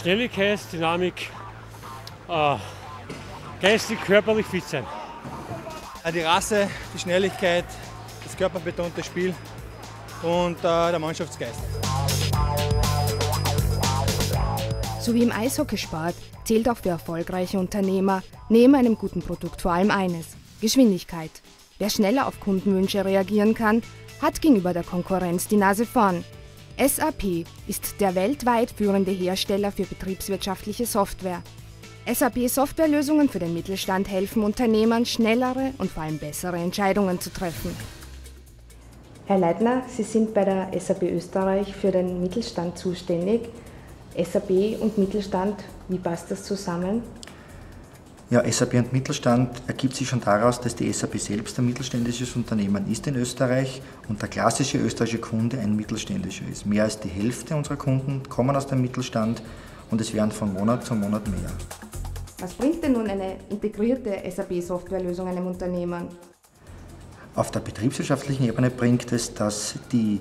Schnelligkeit, Dynamik, geistig, körperlich fit sein. Die Rasse, die Schnelligkeit, das körperbetonte Spiel und der Mannschaftsgeist. So wie im Eishockeysport zählt auch für erfolgreiche Unternehmer neben einem guten Produkt vor allem eines: Geschwindigkeit. Wer schneller auf Kundenwünsche reagieren kann, hat gegenüber der Konkurrenz die Nase vorn. SAP ist der weltweit führende Hersteller für betriebswirtschaftliche Software. SAP-Softwarelösungen für den Mittelstand helfen Unternehmern, schnellere und vor allem bessere Entscheidungen zu treffen. Herr Leitner, Sie sind bei der SAP Österreich für den Mittelstand zuständig. SAP und Mittelstand, wie passt das zusammen? Ja, SAP und Mittelstand ergibt sich schon daraus, dass die SAP selbst ein mittelständisches Unternehmen ist in Österreich und der klassische österreichische Kunde ein mittelständischer ist. Mehr als die Hälfte unserer Kunden kommen aus dem Mittelstand und es werden von Monat zu Monat mehr. Was bringt denn nun eine integrierte SAP-Softwarelösung einem Unternehmen? Auf der betriebswirtschaftlichen Ebene bringt es, dass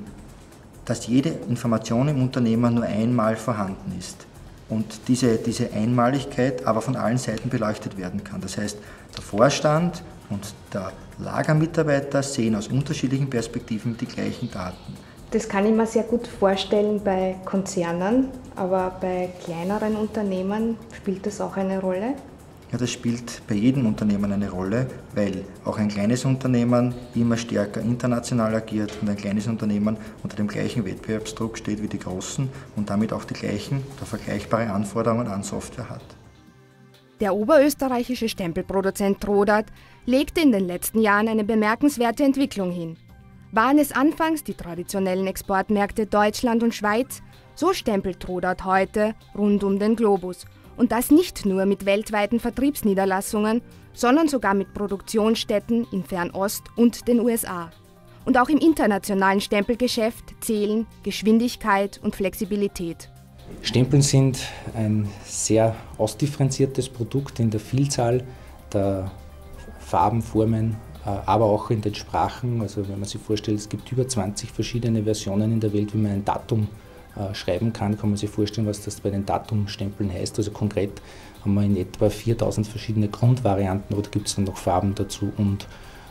jede Information im Unternehmen nur einmal vorhanden ist und diese Einmaligkeit aber von allen Seiten beleuchtet werden kann. Das heißt, der Vorstand und der Lagermitarbeiter sehen aus unterschiedlichen Perspektiven die gleichen Daten. Das kann ich mir sehr gut vorstellen bei Konzernen, aber bei kleineren Unternehmen spielt das auch eine Rolle? Ja, das spielt bei jedem Unternehmen eine Rolle, weil auch ein kleines Unternehmen immer stärker international agiert und ein kleines Unternehmen unter dem gleichen Wettbewerbsdruck steht wie die großen und damit auch die gleichen oder vergleichbare Anforderungen an Software hat. Der oberösterreichische Stempelproduzent Trodat legte in den letzten Jahren eine bemerkenswerte Entwicklung hin. Waren es anfangs die traditionellen Exportmärkte Deutschland und Schweiz, so stempelt Trodat heute rund um den Globus. Und das nicht nur mit weltweiten Vertriebsniederlassungen, sondern sogar mit Produktionsstätten in Fernost und den USA. Und auch im internationalen Stempelgeschäft zählen Geschwindigkeit und Flexibilität. Stempeln sind ein sehr ausdifferenziertes Produkt in der Vielzahl der Farben, Formen, aber auch in den Sprachen. Also wenn man sich vorstellt, es gibt über 20 verschiedene Versionen in der Welt, wie man ein Datum schreiben kann man sich vorstellen, was das bei den Datumstempeln heißt. Also konkret haben wir in etwa 4000 verschiedene Grundvarianten oder gibt es dann noch Farben dazu und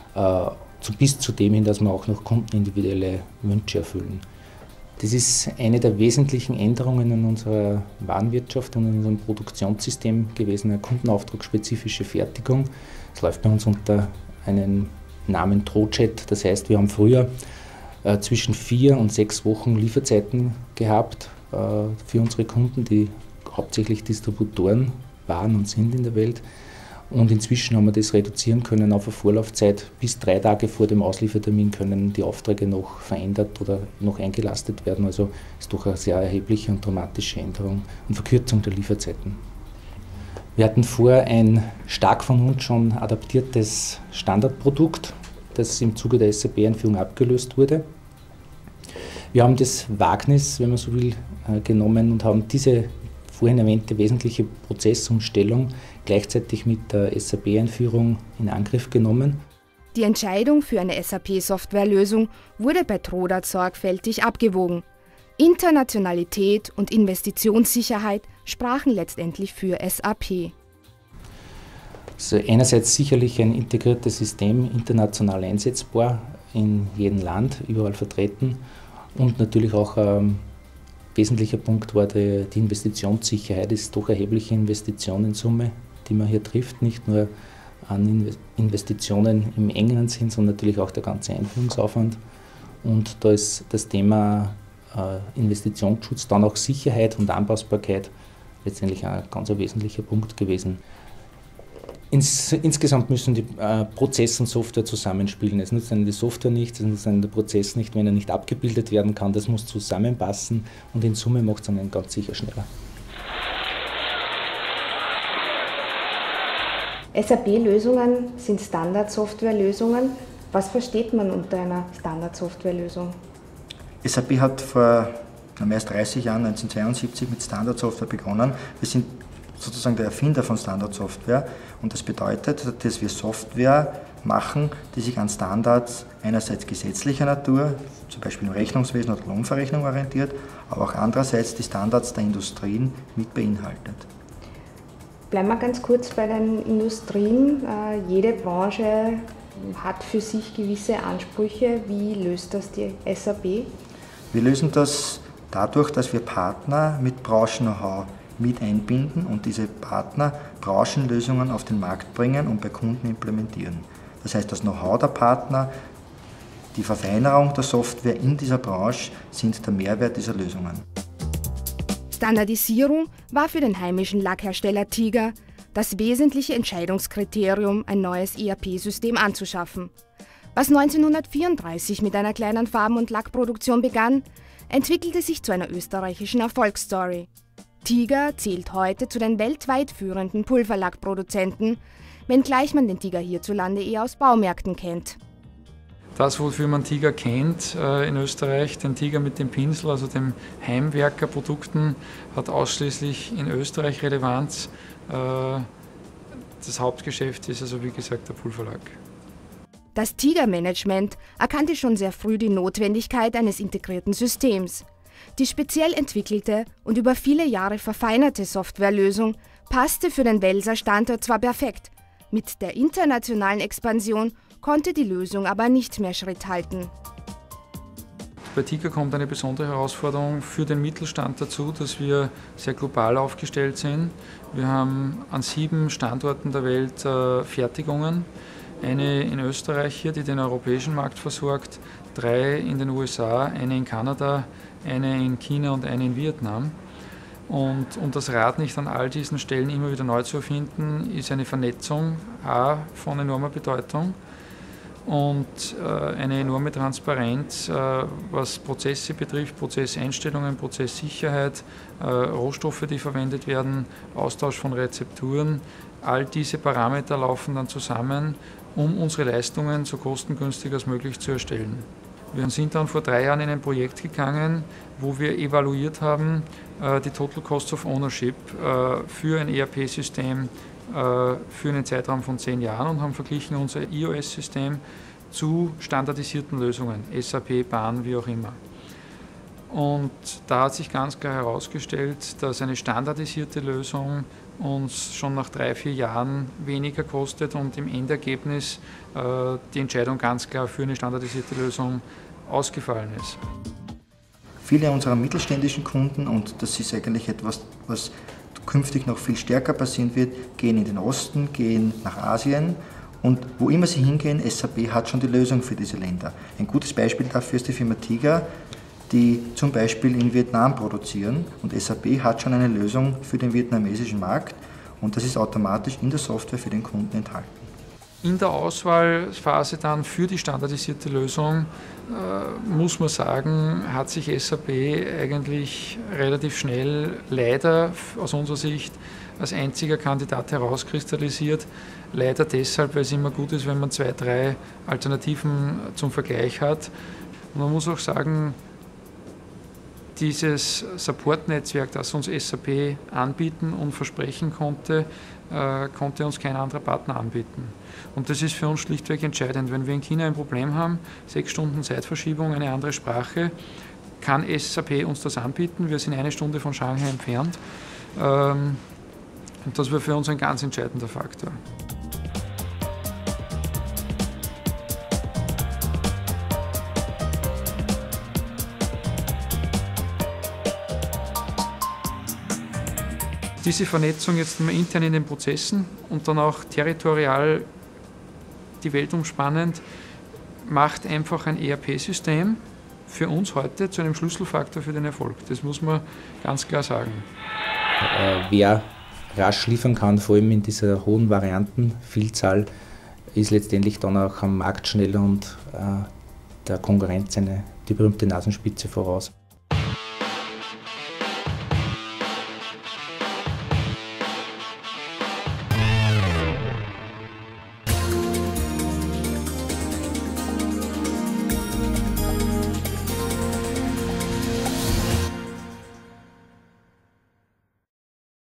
bis zu dem hin, dass wir auch noch kundenindividuelle Wünsche erfüllen. Das ist eine der wesentlichen Änderungen in unserer Warenwirtschaft und in unserem Produktionssystem gewesen, eine kundenauftragsspezifische Fertigung. Das läuft bei uns unter einem Namen TroJet. Das heißt, wir haben früher zwischen 4 und 6 Wochen Lieferzeiten gehabt für unsere Kunden, die hauptsächlich Distributoren waren und sind in der Welt. Und inzwischen haben wir das reduzieren können auf eine Vorlaufzeit. Bis 3 Tage vor dem Ausliefertermin können die Aufträge noch verändert oder noch eingelastet werden. Also ist doch eine sehr erhebliche und dramatische Änderung und Verkürzung der Lieferzeiten. Wir hatten vor ein stark von uns schon adaptiertes Standardprodukt, das im Zuge der SAP-Einführung abgelöst wurde. Wir haben das Wagnis, wenn man so will, genommen und haben diese vorhin erwähnte wesentliche Prozessumstellung gleichzeitig mit der SAP-Einführung in Angriff genommen. Die Entscheidung für eine SAP-Softwarelösung wurde bei Trodat sorgfältig abgewogen. Internationalität und Investitionssicherheit sprachen letztendlich für SAP. Also einerseits sicherlich ein integriertes System, international einsetzbar, in jedem Land, überall vertreten. Und natürlich auch ein wesentlicher Punkt war die Investitionssicherheit. Es ist doch eine erhebliche Investitionensumme, die man hier trifft, nicht nur an Investitionen im engeren Sinn, sondern natürlich auch der ganze Einführungsaufwand. Und da ist das Thema Investitionsschutz, dann auch Sicherheit und Anpassbarkeit letztendlich ein ganz wesentlicher Punkt gewesen. Insgesamt müssen die Prozess und Software zusammenspielen. Es nützt einem die Software nicht, es nützt einem der Prozess nicht, wenn er nicht abgebildet werden kann. Das muss zusammenpassen und in Summe macht es einen ganz sicher schneller. SAP-Lösungen sind Standard-Software-Lösungen. Was versteht man unter einer Standard-Software-Lösung? SAP hat vor mehr als 30 Jahren, 1972, mit Standardsoftware begonnen. Wir sind sozusagen der Erfinder von Standardsoftware und das bedeutet, dass wir Software machen, die sich an Standards einerseits gesetzlicher Natur, zum Beispiel im Rechnungswesen oder Lohnverrechnung orientiert, aber auch andererseits die Standards der Industrien mit beinhaltet. Bleiben wir ganz kurz bei den Industrien. Jede Branche hat für sich gewisse Ansprüche. Wie löst das die SAP? Wir lösen das dadurch, dass wir Partner mit Branchen-Know-how mit einbinden und diese Partner Branchenlösungen auf den Markt bringen und bei Kunden implementieren. Das heißt, das Know-how der Partner, die Verfeinerung der Software in dieser Branche sind der Mehrwert dieser Lösungen. Standardisierung war für den heimischen Lackhersteller Tiger das wesentliche Entscheidungskriterium, ein neues ERP-System anzuschaffen. Was 1934 mit einer kleinen Farben- und Lackproduktion begann, entwickelte sich zu einer österreichischen Erfolgsstory. Tiger zählt heute zu den weltweit führenden Pulverlackproduzenten, wenngleich man den Tiger hierzulande eher aus Baumärkten kennt. Das, wofür man Tiger kennt in Österreich, den Tiger mit dem Pinsel, also dem Heimwerkerprodukten, hat ausschließlich in Österreich Relevanz. Das Hauptgeschäft ist also wie gesagt der Pulverlack. Das Tiger-Management erkannte schon sehr früh die Notwendigkeit eines integrierten Systems. Die speziell entwickelte und über viele Jahre verfeinerte Softwarelösung passte für den Welser Standort zwar perfekt, mit der internationalen Expansion konnte die Lösung aber nicht mehr Schritt halten. Bei Tiger kommt eine besondere Herausforderung für den Mittelstand dazu, dass wir sehr global aufgestellt sind. Wir haben an 7 Standorten der Welt Fertigungen. Eine in Österreich hier, die den europäischen Markt versorgt, 3 in den USA, eine in Kanada, eine in China und eine in Vietnam. Und um das Rad nicht an all diesen Stellen immer wieder neu zu erfinden, ist eine Vernetzung von enormer Bedeutung und eine enorme Transparenz, was Prozesse betrifft, Prozesseinstellungen, Prozesssicherheit, Rohstoffe, die verwendet werden, Austausch von Rezepturen. All diese Parameter laufen dann zusammen, um unsere Leistungen so kostengünstig als möglich zu erstellen. Wir sind dann vor 3 Jahren in ein Projekt gegangen, wo wir evaluiert haben, die Total Cost of Ownership für ein ERP-System für einen Zeitraum von 10 Jahren und haben verglichen unser iOS-System zu standardisierten Lösungen, SAP, BAN, wie auch immer. Und da hat sich ganz klar herausgestellt, dass eine standardisierte Lösung uns schon nach 3-4 Jahren weniger kostet und im Endergebnis die Entscheidung ganz klar für eine standardisierte Lösung ausgefallen ist. Viele unserer mittelständischen Kunden, und das ist eigentlich etwas, was künftig noch viel stärker passieren wird, gehen in den Osten, gehen nach Asien und wo immer sie hingehen, SAP hat schon die Lösung für diese Länder. Ein gutes Beispiel dafür ist die Firma Tiger, die zum Beispiel in Vietnam produzieren und SAP hat schon eine Lösung für den vietnamesischen Markt und das ist automatisch in der Software für den Kunden enthalten. In der Auswahlphase dann für die standardisierte Lösung, muss man sagen, hat sich SAP eigentlich relativ schnell leider aus unserer Sicht als einziger Kandidat herauskristallisiert. Leider deshalb, weil es immer gut ist, wenn man 2-3 Alternativen zum Vergleich hat. Und man muss auch sagen, dieses Support-Netzwerk, das uns SAP anbieten und versprechen konnte, konnte uns kein anderer Partner anbieten. Und das ist für uns schlichtweg entscheidend. Wenn wir in China ein Problem haben, 6 Stunden Zeitverschiebung, eine andere Sprache, kann SAP uns das anbieten. Wir sind 1 Stunde von Shanghai entfernt. Und das war für uns ein ganz entscheidender Faktor. Diese Vernetzung jetzt immer intern in den Prozessen und dann auch territorial die Welt umspannend, macht einfach ein ERP-System für uns heute zu einem Schlüsselfaktor für den Erfolg. Das muss man ganz klar sagen. Wer rasch liefern kann, vor allem in dieser hohen Variantenvielzahl, ist letztendlich dann auch am Markt schneller und der Konkurrenz die berühmte Nasenspitze voraus.